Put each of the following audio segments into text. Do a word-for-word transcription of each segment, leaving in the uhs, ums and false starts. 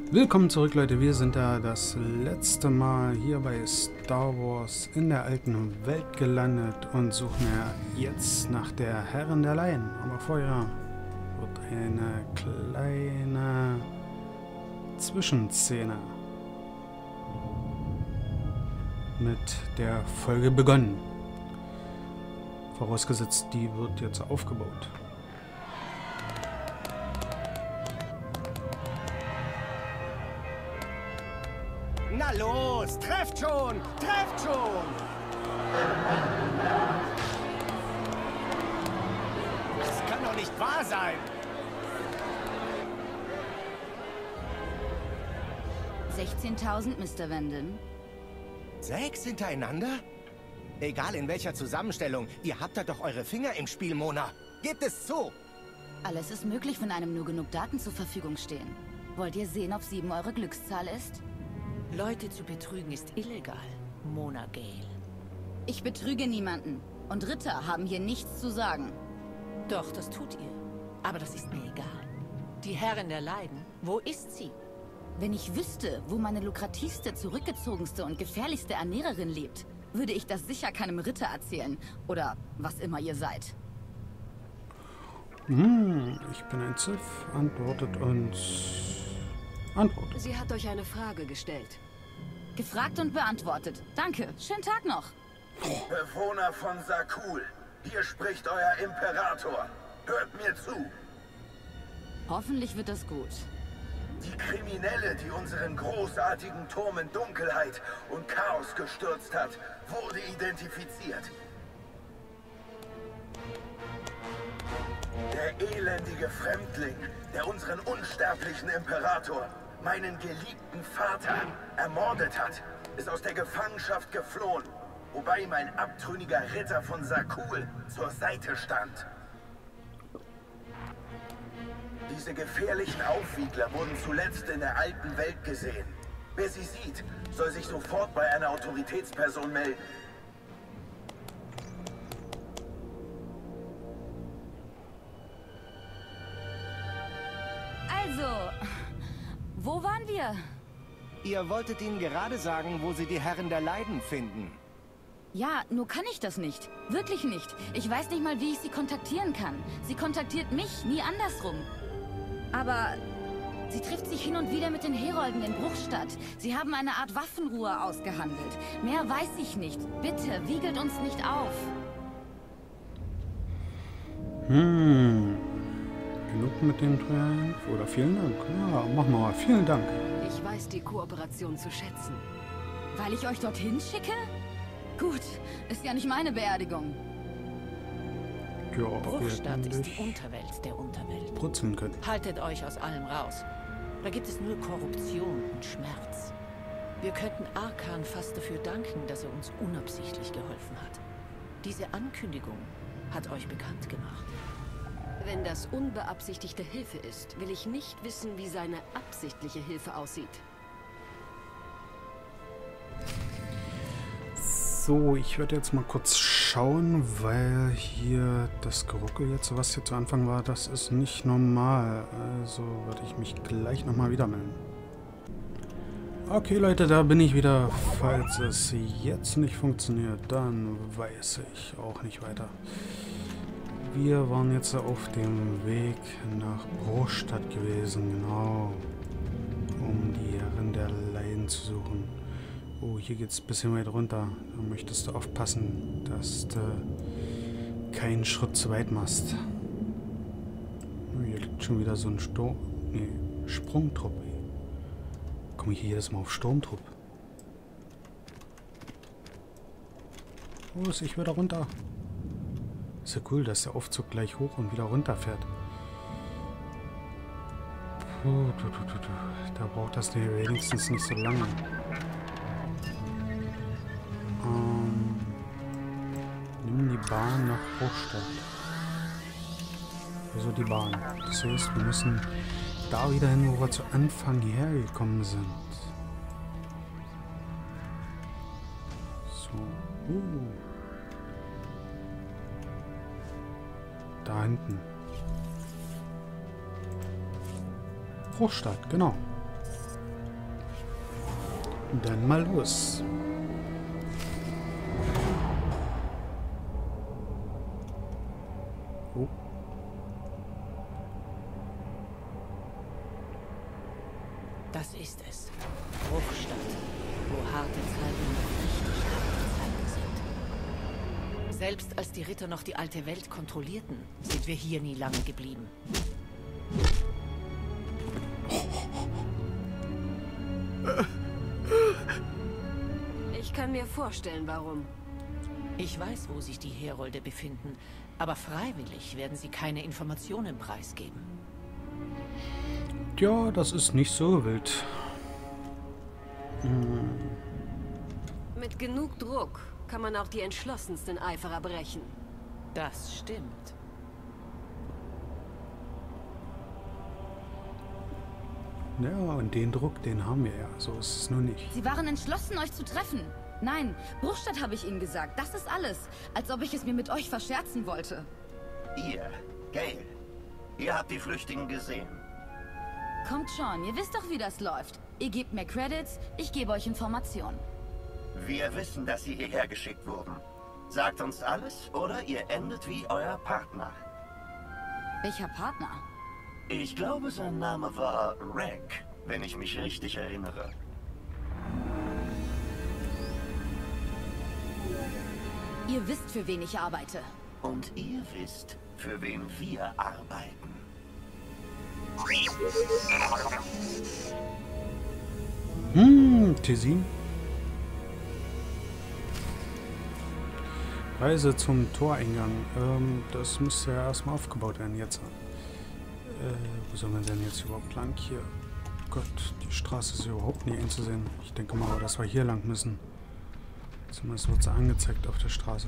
Willkommen zurück, Leute. Wir sind da das letzte Mal hier bei Star Wars in der alten Welt gelandet und suchen ja jetzt nach der Herrin der Laien. Aber vorher wird eine kleine Zwischenszene mit der Folge begonnen. Vorausgesetzt, die wird jetzt aufgebaut. Na los, trefft schon, trefft schon! Das kann doch nicht wahr sein! sechzehntausend, Mister Vanden. Sechs hintereinander? Egal in welcher Zusammenstellung, ihr habt da doch eure Finger im Spiel, Mona. Gebt es zu! Alles ist möglich, wenn einem nur genug Daten zur Verfügung stehen. Wollt ihr sehen, ob sieben eure Glückszahl ist? Leute zu betrügen ist illegal, Mona Gale. Ich betrüge niemanden. Und Ritter haben hier nichts zu sagen. Doch, das tut ihr. Aber das ist mir egal. Die Herrin der Leiden, wo ist sie? Wenn ich wüsste, wo meine lukrativste, zurückgezogenste und gefährlichste Ernährerin lebt, würde ich das sicher keinem Ritter erzählen. Oder was immer ihr seid. Hm, ich bin ein Sith, antwortet uns... Antwort. Sie hat euch eine Frage gestellt. Gefragt und beantwortet. Danke. Schönen Tag noch. Bewohner von Sakul, hier spricht euer Imperator. Hört mir zu. Hoffentlich wird das gut. Die Kriminelle, die unseren großartigen Turm in Dunkelheit und Chaos gestürzt hat, wurde identifiziert. Der elendige Fremdling, der unseren unsterblichen Imperator, meinen geliebten Vater, ermordet hat, ist aus der Gefangenschaft geflohen, wobei ihm ein abtrünniger Ritter von Sakul zur Seite stand. Diese gefährlichen Aufwiegler wurden zuletzt in der alten Welt gesehen. Wer sie sieht, soll sich sofort bei einer Autoritätsperson melden. Also, wo waren wir? Ihr wolltet ihnen gerade sagen, wo sie die Herrin der Leiden finden. Ja, nur kann ich das nicht. Wirklich nicht. Ich weiß nicht mal, wie ich sie kontaktieren kann. Sie kontaktiert mich, nie andersrum. Aber sie trifft sich hin und wieder mit den Herolden in Bruchstadt. Sie haben eine Art Waffenruhe ausgehandelt. Mehr weiß ich nicht. Bitte, wiegelt uns nicht auf. Hm. Genug mit dem Triumph. Oder vielen Dank. Ja, machen wir mal. Vielen Dank. Ich weiß die Kooperation zu schätzen. Weil ich euch dorthin schicke? Gut, ist ja nicht meine Beerdigung. Ja, Bruchstadt ist die Unterwelt der Unterwelt. Brutzeln können. Haltet euch aus allem raus. Da gibt es nur Korruption und Schmerz. Wir könnten Arkan fast dafür danken, dass er uns unabsichtlich geholfen hat. Diese Ankündigung hat euch bekannt gemacht. Wenn das unbeabsichtigte Hilfe ist, will ich nicht wissen, wie seine absichtliche Hilfe aussieht. So, ich werde jetzt mal kurz schauen, weil hier das Geruckel jetzt, was hier zu Anfang war, das ist nicht normal. Also werde ich mich gleich nochmal wieder melden. Okay, Leute, da bin ich wieder. Falls es jetzt nicht funktioniert, dann weiß ich auch nicht weiter. Wir waren jetzt auf dem Weg nach Bruchstadt gewesen, genau, um die Herrin der Leiden zu suchen. Oh, hier geht's ein bisschen weit runter. Da möchtest du aufpassen, dass du keinen Schritt zu weit machst. Oh, hier liegt schon wieder so ein Sturm... Nee, Sprungtrupp. Komme ich hier jedes Mal auf Sturmtrupp? Los, ich wieder runter. Ist ja cool, dass der Aufzug gleich hoch und wieder runter fährt. Puh, du, du, du, du. Da braucht das wenigstens nicht so lange. Ähm, nimm die Bahn nach Bruchstadt. Also die Bahn. Das heißt, wir müssen da wieder hin, wo wir zu Anfang hergekommen sind. So. Uh. Da hinten. Bruchstadt, genau. Dann mal los. Oh. Das ist es. Bruchstadt, wo harte Zeiten noch richtig harte Zeiten sind. Selbst als die Ritter noch die alte Welt kontrollierten, sind wir hier nie lange geblieben. Ich kann mir vorstellen, warum. Ich weiß, wo sich die Herolde befinden, aber freiwillig werden sie keine Informationen preisgeben. Ja, das ist nicht so wild. Hm. Mit genug Druck kann man auch die entschlossensten Eiferer brechen. Das stimmt. Ja, und den Druck, den haben wir ja. So ist es nur nicht. Sie waren entschlossen, euch zu treffen. Nein, Bruchstadt habe ich Ihnen gesagt. Das ist alles. Als ob ich es mir mit euch verscherzen wollte. Ihr, Gale, ihr habt die Flüchtigen gesehen. Kommt schon, ihr wisst doch, wie das läuft. Ihr gebt mir Credits, ich gebe euch Informationen. Wir wissen, dass sie hierher geschickt wurden. Sagt uns alles oder ihr endet wie euer Partner. Welcher Partner? Ich glaube, sein Name war Reg, wenn ich mich richtig erinnere. Ihr wisst, für wen ich arbeite. Und ihr wisst, für wen wir arbeiten. Hm, Tessin. Reise zum Toreingang. Ähm, das müsste ja erstmal aufgebaut werden jetzt. Äh, wo soll man denn jetzt überhaupt lang hier? Oh Gott, die Straße ist überhaupt nicht einzusehen. Ich denke mal, dass wir hier lang müssen. Zumindest wird sie angezeigt auf der Straße.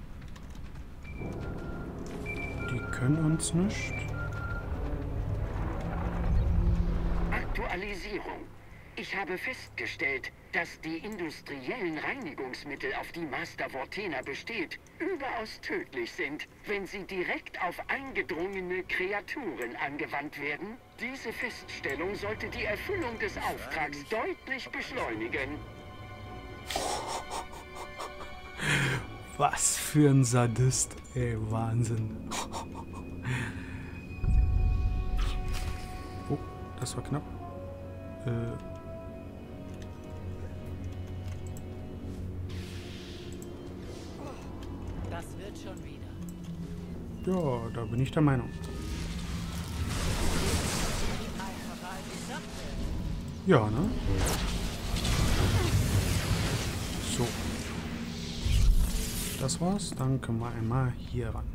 Die können uns nicht. Aktualisierung. Ich habe festgestellt, dass die industriellen Reinigungsmittel, auf die Master Vortena besteht, überaus tödlich sind, wenn sie direkt auf eingedrungene Kreaturen angewandt werden. Diese Feststellung sollte die Erfüllung des Auftrags deutlich beschleunigen. Was für ein Sadist, ey, Wahnsinn. Oh, das war knapp. Äh. Das wird schon wieder. Ja, da bin ich der Meinung. Ja, ne? So. Das war's. Dann können wir einmal hier ran.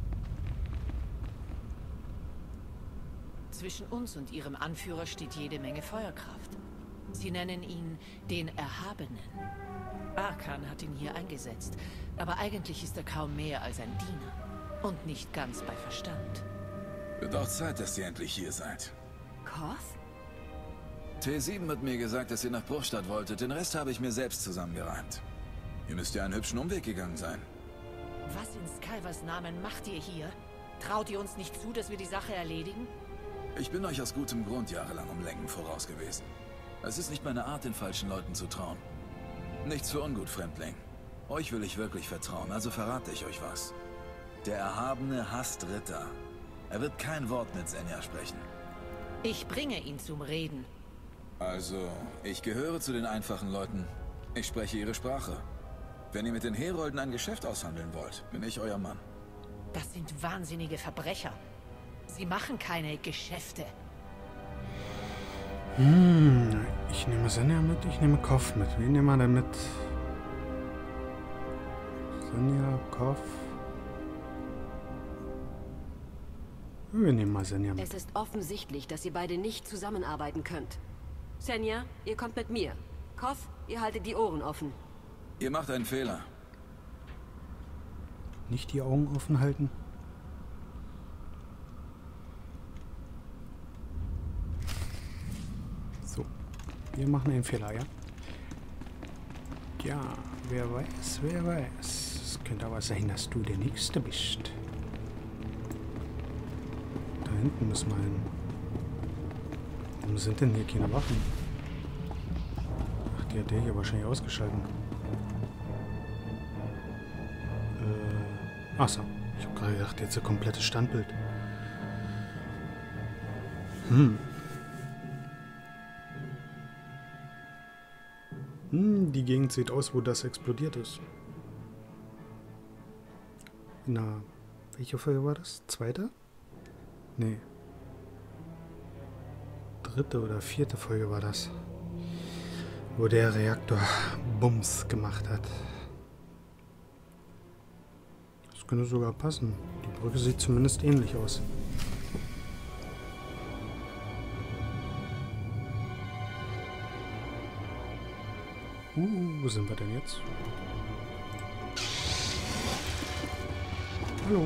Zwischen uns und ihrem Anführer steht jede Menge Feuerkraft. Sie nennen ihn den Erhabenen. Arkan hat ihn hier eingesetzt, aber eigentlich ist er kaum mehr als ein Diener. Und nicht ganz bei Verstand. Wird auch Zeit, dass ihr endlich hier seid. Koth? T sieben hat mir gesagt, dass ihr nach Bruchstadt wolltet. Den Rest habe ich mir selbst zusammengereimt. Ihr müsst ja einen hübschen Umweg gegangen sein. Was in Skywars Namen macht ihr hier? Traut ihr uns nicht zu, dass wir die Sache erledigen? Ich bin euch aus gutem Grund jahrelang um Längen voraus gewesen. Es ist nicht meine Art, den falschen Leuten zu trauen. Nichts für ungut, Fremdling. Euch will ich wirklich vertrauen, also verrate ich euch was. Der Erhabene hasst Ritter. Er wird kein Wort mit Senja sprechen. Ich bringe ihn zum Reden. Also, ich gehöre zu den einfachen Leuten. Ich spreche ihre Sprache. Wenn ihr mit den Herolden ein Geschäft aushandeln wollt, bin ich euer Mann. Das sind wahnsinnige Verbrecher. Sie machen keine Geschäfte. Hm, ich nehme Senja mit, ich nehme Koth mit. Wen nehmen wir denn mit? Senja, Koth. Wir nehmen mal Senja mit. Es ist offensichtlich, dass ihr beide nicht zusammenarbeiten könnt. Senja, ihr kommt mit mir. Koth, ihr haltet die Ohren offen. Ihr macht einen Fehler. Nicht die Augen offen halten? So, wir machen einen Fehler, ja? Ja, wer weiß, wer weiß. Es könnte aber sein, dass du der Nächste bist. Da hinten müssen wir hin. Warum sind denn hier keine Waffen? Ach, Die hat der hier wahrscheinlich ausgeschaltet. Äh, achso. Ich habe gerade gedacht, jetzt ein komplettes Standbild. Hm. Hm, die Gegend sieht aus, wo das explodiert ist. Na, welche Folge war das? Zweite? Nee. Dritte oder vierte Folge war das. Wo der Reaktor Bums gemacht hat. Das könnte sogar passen. Die Brücke sieht zumindest ähnlich aus. Uh, wo sind wir denn jetzt? Hallo.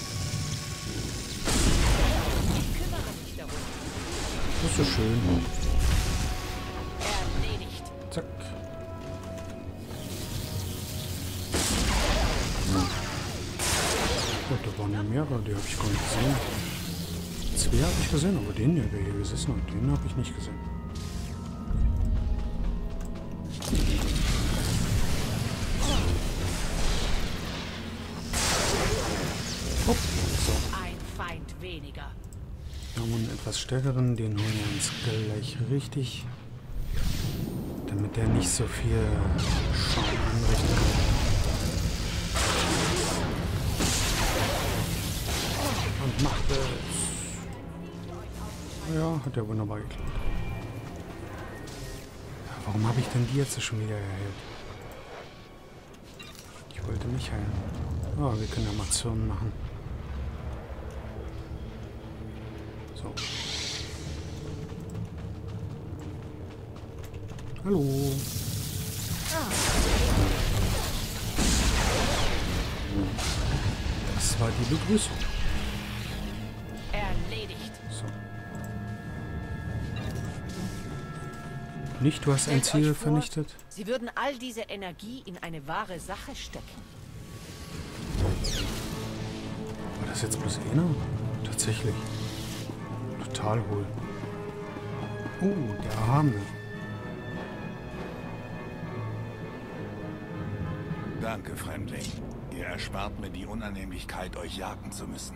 Das ist so schön. Erledigt. Zack. Oh, da waren ja mehrere, die habe ich gar nicht gesehen. Zwei habe ich gesehen, aber den, der hier gesessen hat, den habe ich nicht gesehen. Oh, so. Ein Feind weniger. Wir haben einen etwas stärkeren, den holen wir uns gleich richtig. Damit der nicht so viel Schaden anrichten kann. Und macht es. Ja, hat ja wunderbar geklappt. Ja, warum habe ich denn die jetzt schon wieder geheilt? Ich wollte mich heilen. Oh, wir können ja mal Zirnen machen. So. Hallo. Das war die Begrüßung. Erledigt. So. Nicht, du hast ein Stellt Ziel euch vor, vernichtet? Sie würden all diese Energie in eine wahre Sache stecken. War das jetzt bloß einer? Tatsächlich. Total wohl. Oh, der Erhabene. Danke, Fremdling. Ihr erspart mir die Unannehmlichkeit, euch jagen zu müssen.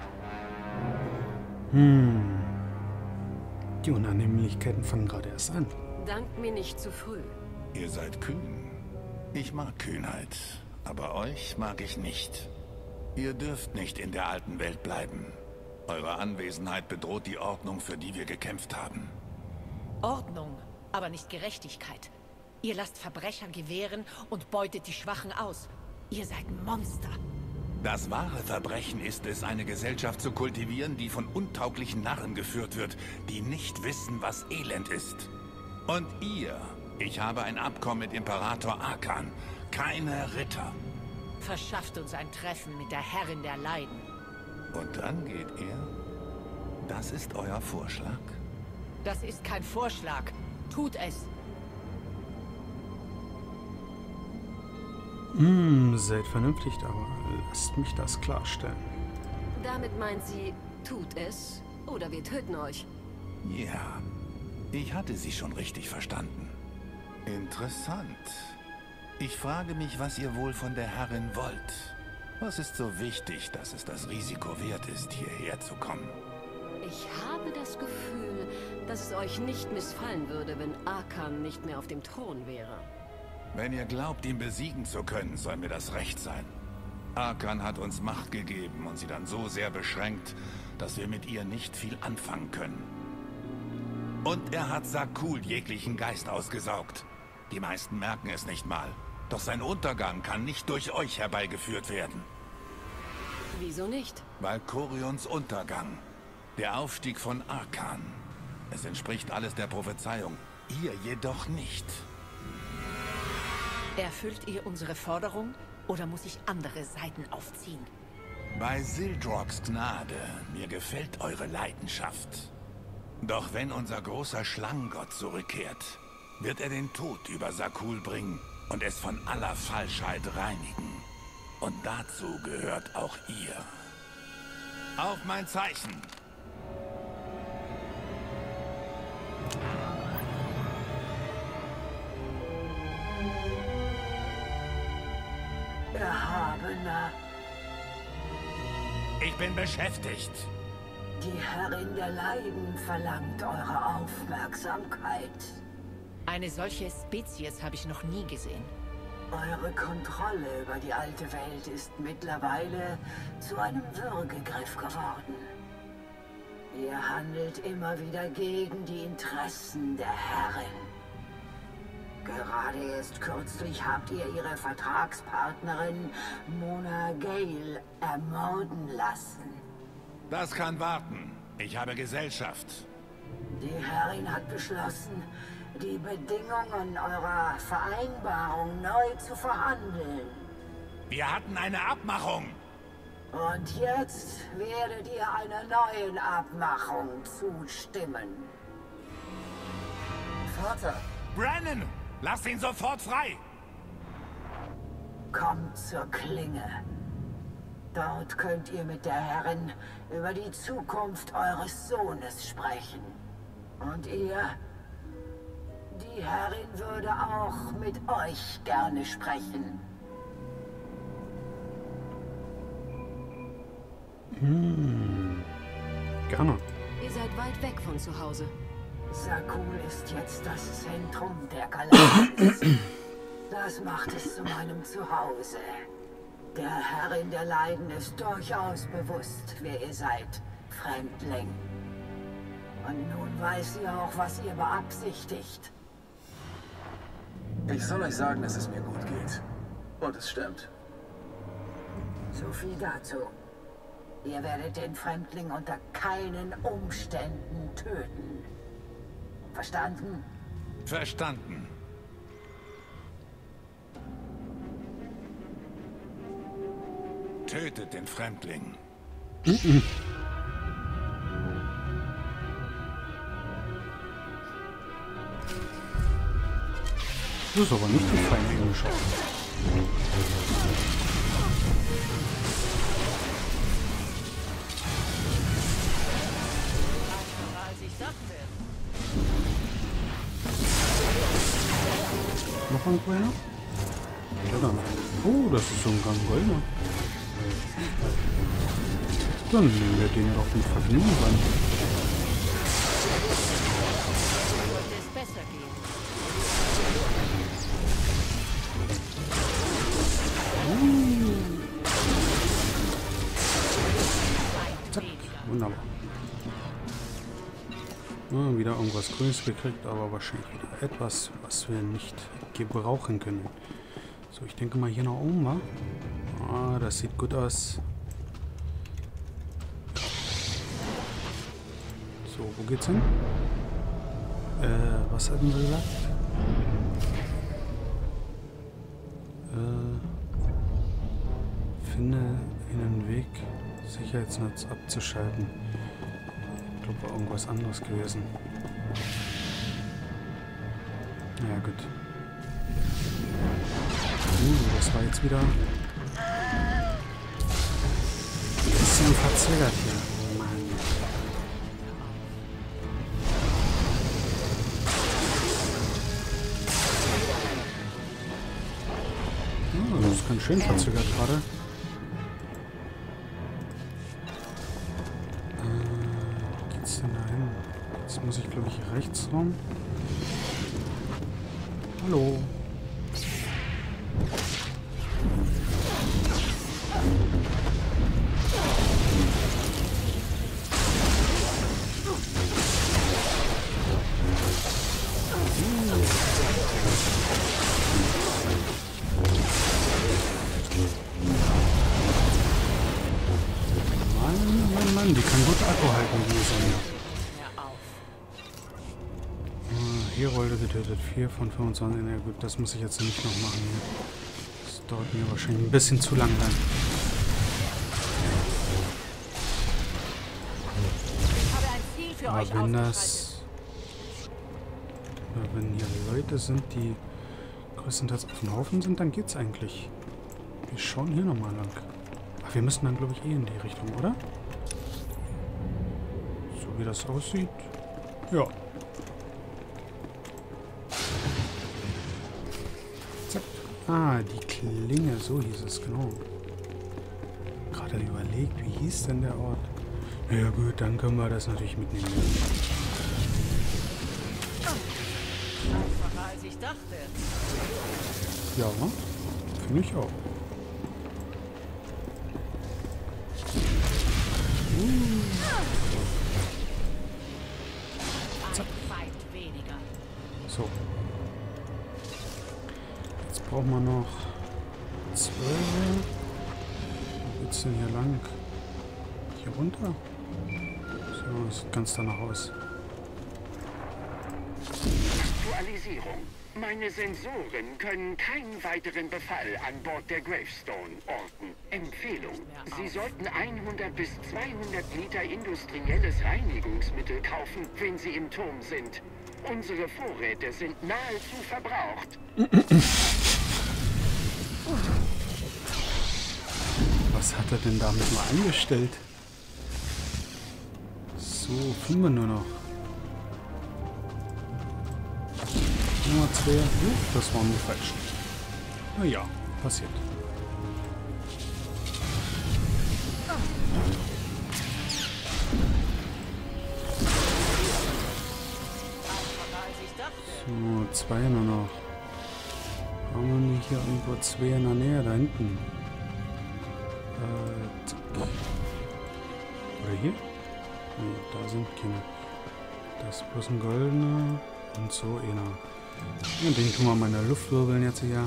Hm. Die Unannehmlichkeiten fangen gerade erst an. Dank mir nicht zu früh. Ihr seid kühn. Ich mag Kühnheit, aber euch mag ich nicht. Ihr dürft nicht in der alten Welt bleiben. Eure Anwesenheit bedroht die Ordnung, für die wir gekämpft haben. Ordnung, aber nicht Gerechtigkeit. Ihr lasst Verbrecher gewähren und beutet die Schwachen aus. Ihr seid Monster. Das wahre Verbrechen ist es, eine Gesellschaft zu kultivieren, die von untauglichen Narren geführt wird, die nicht wissen, was Elend ist. Und ihr, ich habe ein Abkommen mit Imperator Arkan. Keine Ritter. Verschafft uns ein Treffen mit der Herrin der Leiden. Und dann geht ihr? Das ist euer Vorschlag? Das ist kein Vorschlag. Tut es. Hm, seid vernünftig, aber lasst mich das klarstellen. Damit meint sie, tut es oder wir töten euch. Ja, ich hatte sie schon richtig verstanden. Interessant. Ich frage mich, was ihr wohl von der Herrin wollt. Was ist so wichtig, dass es das Risiko wert ist, hierher zu kommen? Ich habe das Gefühl, dass es euch nicht missfallen würde, wenn Arkan nicht mehr auf dem Thron wäre. Wenn ihr glaubt, ihn besiegen zu können, soll mir das recht sein. Arkan hat uns Macht gegeben und sie dann so sehr beschränkt, dass wir mit ihr nicht viel anfangen können. Und er hat Zakul jeglichen Geist ausgesaugt. Die meisten merken es nicht mal. Doch sein Untergang kann nicht durch euch herbeigeführt werden. Wieso nicht? Weil Corions Untergang, der Aufstieg von Arkan, es entspricht alles der Prophezeiung, ihr jedoch nicht. Erfüllt ihr unsere Forderung oder muss ich andere Seiten aufziehen? Bei Sildroks Gnade, mir gefällt eure Leidenschaft. Doch wenn unser großer Schlangengott zurückkehrt, wird er den Tod über Zakul bringen und es von aller Falschheit reinigen. Und dazu gehört auch ihr. Auf mein Zeichen! Ergebener. Ich bin beschäftigt. Die Herrin der Leiden verlangt eure Aufmerksamkeit. Eine solche Spezies habe ich noch nie gesehen. Eure Kontrolle über die alte Welt ist mittlerweile zu einem Würgegriff geworden. Ihr handelt immer wieder gegen die Interessen der Herrin. Gerade erst kürzlich habt ihr ihre Vertragspartnerin Mona Gale ermorden lassen. Das kann warten. Ich habe Gesellschaft. Die Herrin hat beschlossen, die Bedingungen eurer Vereinbarung neu zu verhandeln. Wir hatten eine Abmachung. Und jetzt werdet ihr einer neuen Abmachung zustimmen. Vater! Brennan! Lass ihn sofort frei! Kommt zur Klinge. Dort könnt ihr mit der Herrin über die Zukunft eures Sohnes sprechen. Und ihr... Die Herrin würde auch mit euch gerne sprechen. Hm. Gerne. Ihr seid weit weg von zu Hause. Sakul ist jetzt das Zentrum der Galaxis. Das macht es zu meinem Zuhause. Der Herrin der Leiden ist durchaus bewusst, wer ihr seid, Fremdling. Und nun weiß sie auch, was ihr beabsichtigt. Ich soll euch sagen, dass es mir gut geht. Und es stimmt. So viel dazu. Ihr werdet den Fremdling unter keinen Umständen töten. Verstanden? Verstanden. Tötet den Fremdling. Mhm. Das ist aber nicht die feine Englische. Noch ein Goldener? Ja, dann. Oh, das ist so ein ganz Goldener. Dann nehmen wir den doch mit Vergnügen ran. Sollte es besser gehen. Zack, wunderbar. Ja, wieder irgendwas Grünes gekriegt, aber wahrscheinlich wieder etwas, was wir nicht gebrauchen können. So, ich denke mal hier nach oben, wa? Ah, das sieht gut aus. So, wo geht's hin? Äh, was hatten wir gesagt? Äh, finde einen Weg, Sicherheitsnetz abzuschalten. Ich glaube, war irgendwas anderes gewesen. Ja, gut. Uh, das war jetzt wieder ein bisschen verzögert hier. Mann. Oh, das ist ganz schön verzögert gerade. Jetzt muss ich, glaube ich, rechts rum. Hallo. Mann, Mann, Mann, die kann gut Akku halten, die Sonja. Herolde getötet, vier von fünfundzwanzig. Na gut, das muss ich jetzt nicht noch machen. Das dauert mir wahrscheinlich ein bisschen zu lang dann. Aber wenn das... Wenn hier Leute sind, die größtenteils auf dem Haufen sind, dann geht's eigentlich. Wir schauen hier nochmal lang. Ach, wir müssen dann, glaube ich, eh in die Richtung, oder? So wie das aussieht. Ja. Ah, die Klinge, so hieß es, genau. gerade überlegt, wie hieß denn der Ort? Ja gut, dann können wir das natürlich mitnehmen. Einfacher als ich dachte. Ja, finde ich auch. Uh. So. Jetzt brauchen wir noch zwölf. Wo geht's denn hier lang? Hier runter? So, sieht ganz danach aus. Aktualisierung. Meine Sensoren können keinen weiteren Befall an Bord der Gravestone orten. Empfehlung. Sie sollten hundert bis zweihundert Liter industrielles Reinigungsmittel kaufen, wenn Sie im Turm sind. Unsere Vorräte sind nahezu verbraucht. Was hat er denn damit mal angestellt? So, finden wir nur noch. Nummer zwei. Uh, das waren wir falsch. Naja, passiert. So, zwei nur noch. Haben wir nicht hier irgendwo zwei in der Nähe da hinten? Äh, zack. Oder hier? Nee, da sind keine. Das ist bloß ein goldener und so einer. Und den tun wir mal in der Luft wirbeln jetzt hier.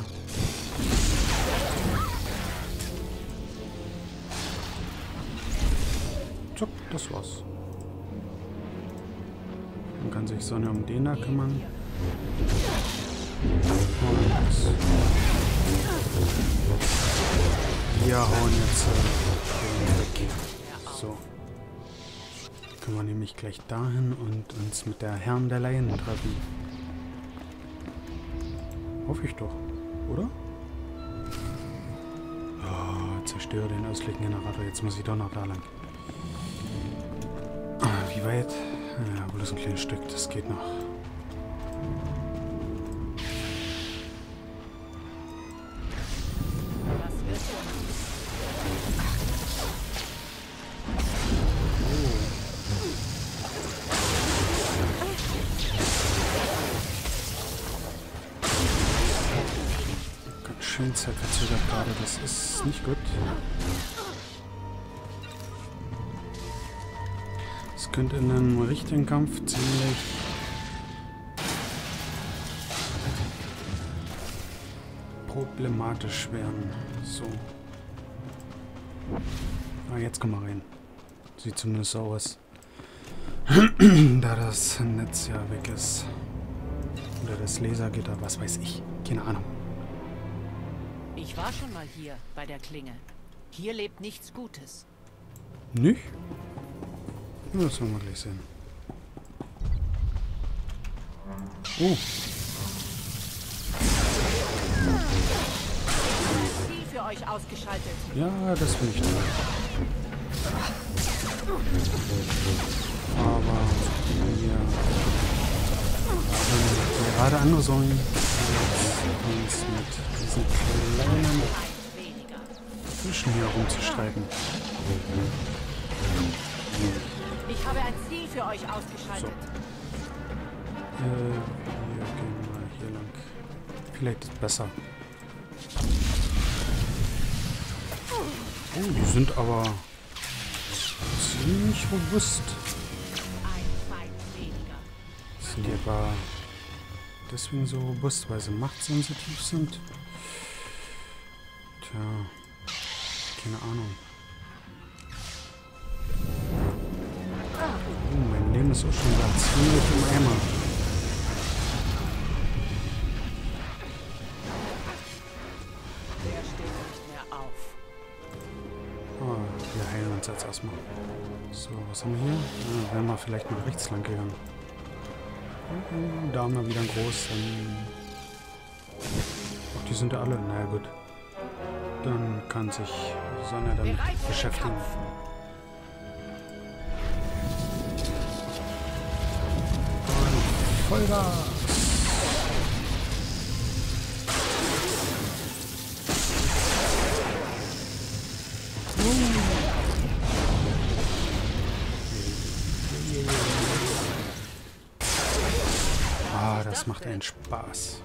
Zack, das war's. Dann kann sich Sonja um den da kümmern. Und wir hauen jetzt äh, weg. So. Können wir nämlich gleich dahin und uns mit der Herren der Laien treffen. Hoffe ich doch, oder? Oh, zerstöre den östlichen Generator. Jetzt muss ich doch noch da lang. Wie weit? Ja, bloß ein kleines Stück. Das geht noch. Schön zerverzögert gerade, das ist nicht gut. Es könnte in einem richtigen Kampf ziemlich problematisch werden. So. Ah, jetzt kommen wir rein. Sieht zumindest so aus. Da das Netz ja weg ist. Oder das Lasergitter, was weiß ich. Keine Ahnung. Ich war schon mal hier, bei der Klinge. Hier lebt nichts Gutes. Nicht? Ja, das werden wir gleich sehen. Oh. Ziel für euch ausgeschaltet. Ja, das bin ich da. Aber ja. Ähm, gerade andere Säulen uns mit diesen kleinen Fischen hier rumzustreiten. Ich habe ein Ziel für euch ausgeschaltet. So. Äh, wir gehen mal hier lang. Vielleicht ist besser. Oh, die sind aber ziemlich robust. Sind die aber deswegen so robust, weil sie machtsensitiv sind? Tja, keine Ahnung. Oh, mein Leben ist auch schon da ziemlich im Eimer. Der steht nicht mehr auf. Ah, wir heilen uns jetzt erstmal. So, was haben wir hier? Ja, wären wir vielleicht nach rechts lang gegangen. Da haben wir wieder einen großen. Ach, die sind ja alle. Na ja, gut. Dann kann sich Sonja damit beschäftigen. Und Vollgas! Uh. Das macht einen Spaß.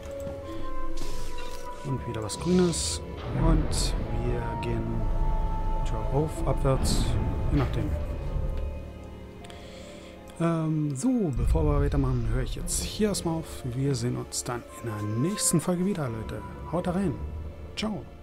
Und wieder was Grünes. Und wir gehen tja, auf, abwärts, je nachdem. Ähm, so, bevor wir weitermachen, höre ich jetzt hier erstmal auf. Wir sehen uns dann in der nächsten Folge wieder, Leute. Haut rein. Ciao.